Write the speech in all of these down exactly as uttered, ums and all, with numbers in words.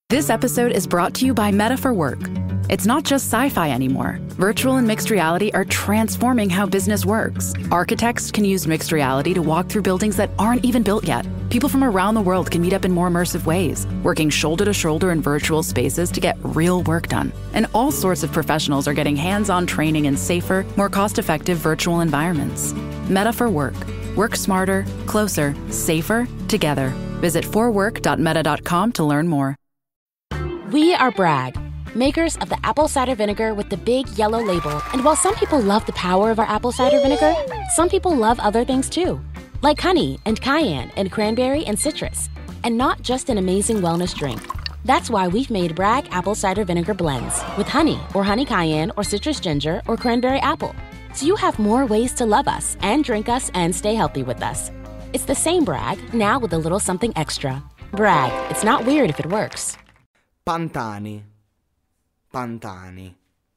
This episode is brought to you by Meta for Work. It's not just sci-fi anymore. Virtual and mixed reality are transforming how business works. Architects can use mixed reality to walk through buildings that aren't even built yet. People from around the world can meet up in more immersive ways, working shoulder to shoulder in virtual spaces to get real work done. And all sorts of professionals are getting hands-on training in safer, more cost-effective virtual environments. Meta for Work. Work smarter, closer, safer, together. Visit for work dot meta dot com to learn more. We are Bragg, makers of the apple cider vinegar with the big yellow label. And while some people love the power of our apple cider vinegar, some people love other things too, like honey and cayenne and cranberry and citrus, and not just an amazing wellness drink. That's why we've made Bragg apple cider vinegar blends with honey or honey cayenne or citrus ginger or cranberry apple. So you have more ways to love us and drink us and stay healthy with us. It's the same Bragg, now with a little something extra. Bragg, it's not weird if it works. Pantani, Pantani,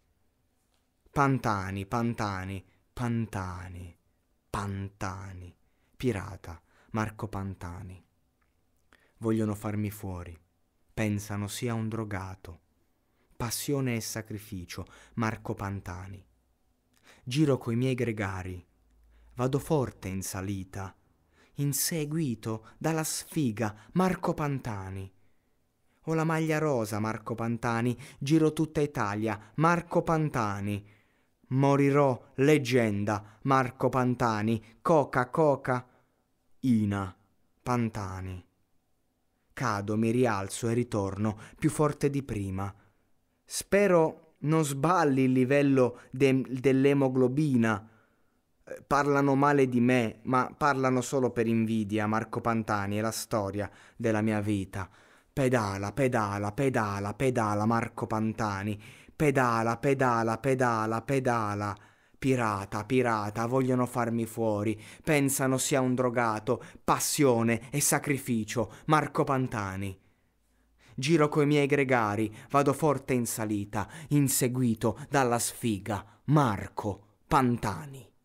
Pantani, Pantani, Pantani, Pantani, pirata, Marco Pantani. Vogliono farmi fuori, pensano sia un drogato. Passione e sacrificio, Marco Pantani. Giro coi miei gregari, vado forte in salita, inseguito dalla sfiga, Marco Pantani. Ho la maglia rosa, Marco Pantani, giro tutta Italia, Marco Pantani. Morirò leggenda, Marco Pantani, coca coca, Ina Pantani. Cado, mi rialzo e ritorno più forte di prima. Spero non sballi il livello de- dell'emoglobina. Parlano male di me, ma parlano solo per invidia, Marco Pantani, è la storia della mia vita. Pedala, pedala, pedala, pedala, Marco Pantani. Pedala, pedala, pedala, pedala. Pirata, pirata, vogliono farmi fuori. Pensano sia un drogato. Passione e sacrificio, Marco Pantani. Giro coi miei gregari, vado forte in salita, inseguito dalla sfiga, Marco Pantani.